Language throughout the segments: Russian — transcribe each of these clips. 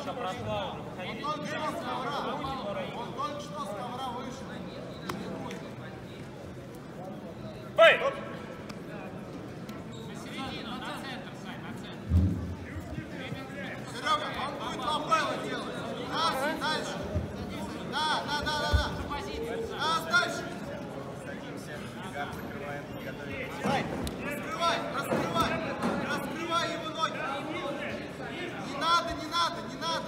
Маша прошла уже. Выходили. Он только что с ковра вышел. Эй! На середину, на центр, Сань, на центр. Серега, он будет лапелло делать. Дальше. Да. Дальше. Раскрывай его ноги. Не надо.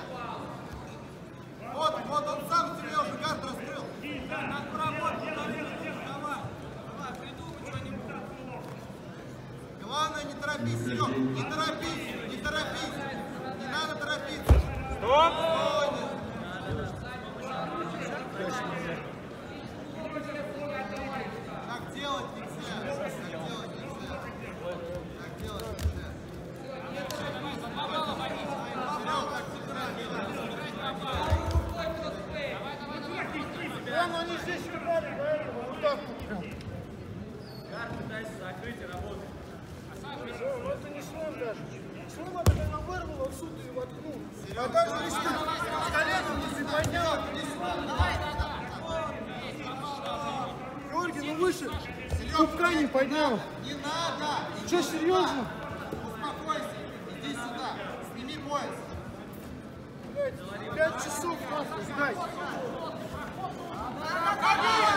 Вот он сам себе уже гард раскрыл. Надо поработать. Давай, придумай что-нибудь. Главное, не торопись, Серег, не торопись. Не надо торопиться. Стоп! Так делать нельзя. Они здесь играли, поэтому вот так вот. Гард пытайся закрыть и работать. Это не слом даже. Слом это когда вырвал отсюда и воткнул. А так же если с коленом не поднял. Георгий, ну выше. Кубка не поднял. Не надо. Что, серьезно? Успокойся. Иди сюда. Сними пояс. 5 часов нахуй ждать. Ходи!